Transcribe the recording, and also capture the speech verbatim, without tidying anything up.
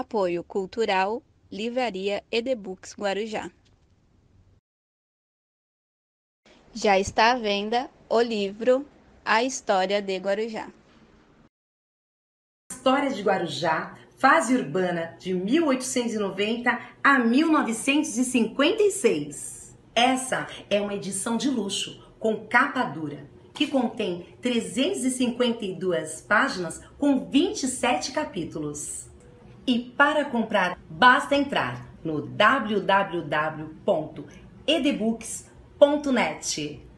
Apoio Cultural, Livraria e The Books Guarujá. Já está à venda o livro A História de Guarujá. História de Guarujá, fase urbana de mil oitocentos e noventa a mil novecentos e cinquenta e seis. Essa é uma edição de luxo, com capa dura, que contém trezentas e cinquenta e duas páginas com vinte e sete capítulos. E para comprar, basta entrar no w w w ponto edebooks ponto net.